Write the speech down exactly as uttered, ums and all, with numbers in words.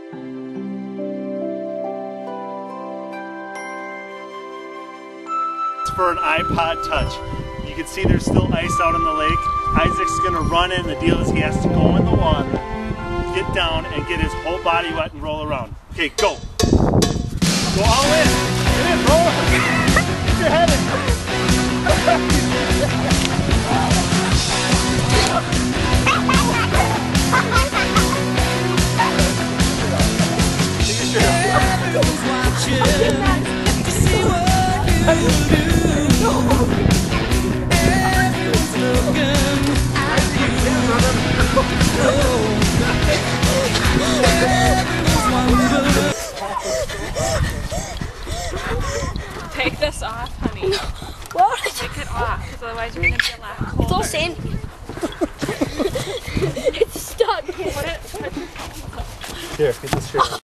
For an iPod Touch. You can see there's still ice out on the lake. Isaac's gonna run in. The deal is he has to go in the water, get down, and get his whole body wet and roll around. Okay, go. Go all in. Get in, roll. Get your head in. Everyone's watching to see what you do. Everyone's looking at you. Everyone's wondering. Take this off, honey. What? Take it off, because otherwise you're going to be a lot colder. It's all sandy. It's stuck. Put it, put it. Here, get this shirt.